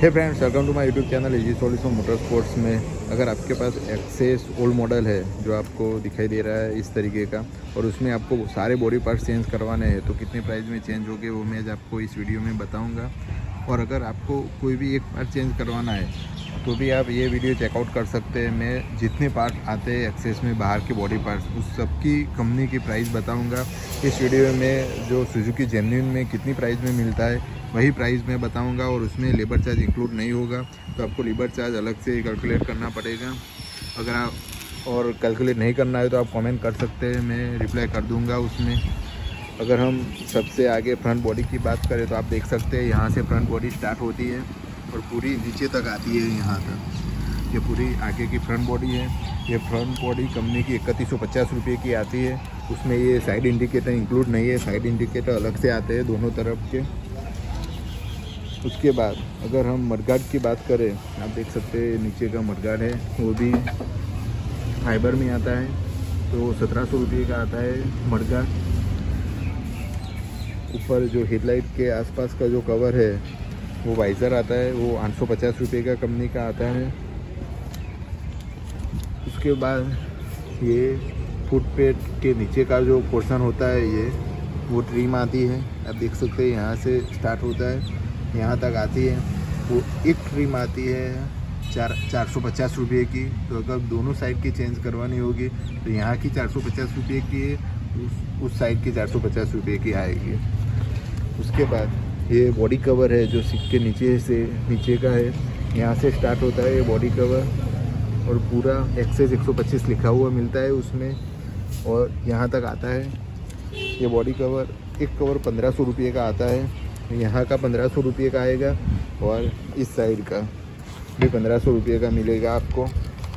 Hey friends, welcome to my YouTube channel easy solution motor sports में। अगर आपके पास access old model है जो आपको दिखाई दे रहा है इस तरीके का, और उसमें आपको सारे बॉडी पार्ट्स चेंज करवाने हैं तो कितने प्राइस में चेंज होंगे वो मैं आपको इस वीडियो में बताऊंगा। और अगर आपको कोई भी एक पार्ट चेंज करवाना है तो भी आप ये वीडियो चेकआउट कर सकते हैं। मैं जितने पार्ट आते हैं एक्सेस में बाहर के बॉडी पार्ट्स उस सबकी कंपनी की प्राइस बताऊंगा इस वीडियो में। जो सुजुकी जेन्युइन में कितनी प्राइस में मिलता है वही प्राइस मैं बताऊंगा, और उसमें लेबर चार्ज इंक्लूड नहीं होगा, तो आपको लेबर चार्ज अलग से कैलकुलेट करना पड़ेगा। अगर आप और कैलकुलेट नहीं करना है तो आप कमेंट कर सकते हैं, मैं रिप्लाई कर दूंगा उसमें। अगर हम सबसे आगे फ्रंट बॉडी की बात करें तो आप देख सकते हैं यहाँ से फ्रंट बॉडी स्टार्ट होती है और पूरी नीचे तक आती है यहाँ तक। ये पूरी आगे की फ्रंट बॉडी है। ये फ्रंट बॉडी कंपनी की 3150 रुपये की आती है। उसमें ये साइड इंडिकेटर इंक्लूड नहीं है, साइड इंडिकेटर अलग से आते हैं दोनों तरफ के। उसके बाद अगर हम मडगार्ड की बात करें, आप देख सकते हैं नीचे का मडगार्ड है, वो भी फाइबर में आता है, तो 1700 रुपये का आता है मडगार्ड। ऊपर जो हेडलाइट के आसपास का जो कवर है वो वाइज़र आता है, वो 850 रुपये का कंपनी का आता है। उसके बाद ये फुट पेड के नीचे का जो पोर्शन होता है ये वो ट्रिम आती है। आप देख सकते हैं यहाँ से स्टार्ट होता है, यहाँ तक आती है। वो एक ट्रिम आती है 450 रुपये की। तो अगर दोनों साइड की चेंज करवानी होगी तो यहाँ की 450 रुपये की, उस साइड की 450 रुपये की आएगी। उसके बाद ये बॉडी कवर है जो सीट के नीचे से नीचे का है, यहाँ से स्टार्ट होता है ये बॉडी कवर, और पूरा एक्सेस 125 लिखा हुआ मिलता है उसमें, और यहाँ तक आता है ये बॉडी कवर। एक कवर 1500 रुपये का आता है, यहाँ का 1500 रुपये का आएगा, और इस साइड का भी 1500 रुपये का मिलेगा आपको।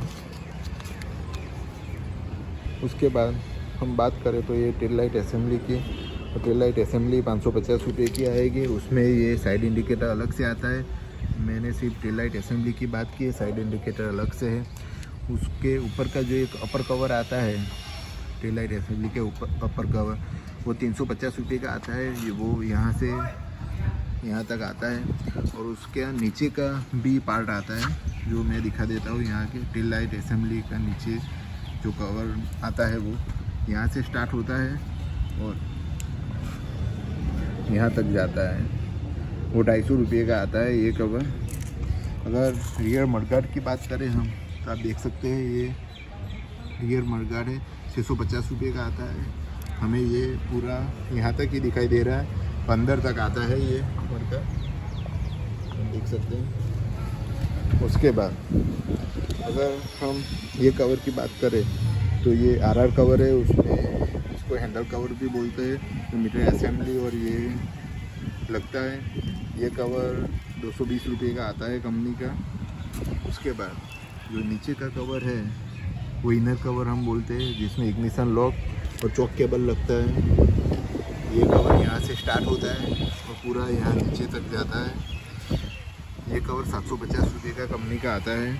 उसके बाद हम बात करें तो ये टेल लाइट असेंबली की, तो टेल लाइट असेंबली 550 रुपये की आएगी। उसमें ये साइड इंडिकेटर अलग से आता है। मैंने सिर्फ टेल लाइट असेंबली की बात की है, साइड इंडिकेटर अलग से है। उसके ऊपर का जो एक अपर कवर आता है टेल लाइट असेंबली के ऊपर अपर कवर, वो 350 रुपये का आता है। ये वो यहाँ से यहाँ तक आता है। और उसके नीचे का भी पार्ट आता है जो मैं दिखा देता हूँ। यहाँ के टेल लाइट असेंबली का नीचे जो कवर आता है वो यहाँ से स्टार्ट होता है और यहाँ तक जाता है, वो 250 रुपये का आता है ये कवर। अगर रियर मडगार्ड की बात करें हम तो आप देख सकते हैं ये रियर मडगार्ड है, 650 रुपये का आता है। हमें ये पूरा यहाँ तक ही दिखाई दे रहा है, अंदर तक आता है ये मडगार्ड, देख सकते हैं। उसके बाद अगर हम ये कवर की बात करें तो ये आरआर कवर है, उसमें इसको हैंडल कवर भी बोलते हैं, तो मीटर असेंबली और ये लगता है। ये कवर 220 रुपये का आता है कंपनी का। उसके बाद जो नीचे का कवर है वो इनर कवर हम बोलते हैं, जिसमें इग्निशन लॉक और चॉक केबल लगता है। ये कवर यहाँ से स्टार्ट होता है और पूरा यहाँ नीचे तक जाता है। ये कवर 750 रुपये का कंपनी का आता है।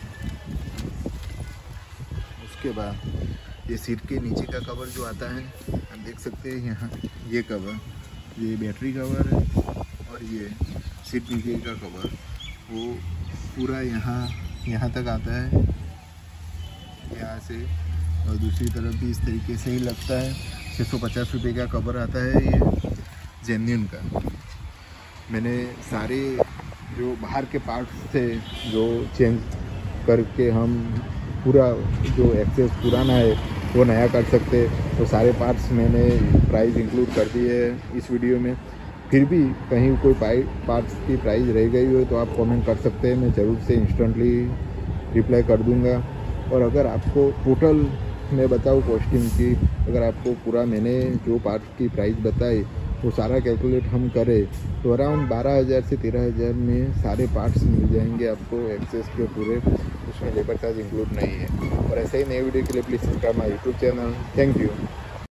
उसके बाद ये सीट के नीचे का कवर जो आता है आप देख सकते हैं यहाँ, ये कवर, ये बैटरी कवर है, और ये सीट नीचे का कवर वो पूरा यहाँ तक आता है, यहाँ से। और दूसरी तरफ भी इस तरीके से ही लगता है। 650 रुपये का कवर आता है ये जेन्युइन का। मैंने सारे जो बाहर के पार्ट्स थे जो चेंज करके हम पूरा जो एक्सेस पुराना है वो नया कर सकते, तो सारे पार्ट्स मैंने प्राइस इंक्लूड कर दी है इस वीडियो में। फिर भी कहीं कोई पार्ट्स की प्राइस रह गई हो तो आप कमेंट कर सकते हैं, मैं ज़रूर से इंस्टेंटली रिप्लाई कर दूंगा। और अगर आपको टोटल मैं बताऊँ कॉस्टिंग की, अगर आपको पूरा मैंने जो पार्ट की प्राइस बताई वो सारा कैलकुलेट हम करें तो अराउंड 12,000 से 13,000 में सारे पार्ट्स मिल जाएंगे आपको एक्सेस के पूरे, उसमें लेबर चार्ज इंक्लूड नहीं है। और ऐसे ही नए वीडियो के लिए please subscribe my YouTube channel. Thank you.